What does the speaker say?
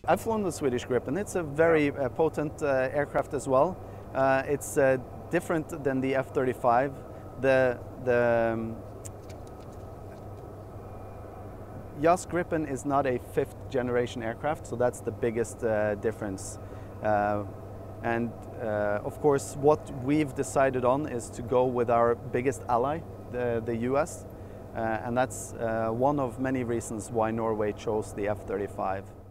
I've flown the Swedish Gripen. It's a very potent aircraft as well. It's different than the F-35. The JAS Gripen is not a fifth generation aircraft, so that's the biggest difference. Of course, what we've decided on is to go with our biggest ally, the US, and that's one of many reasons why Norway chose the F-35.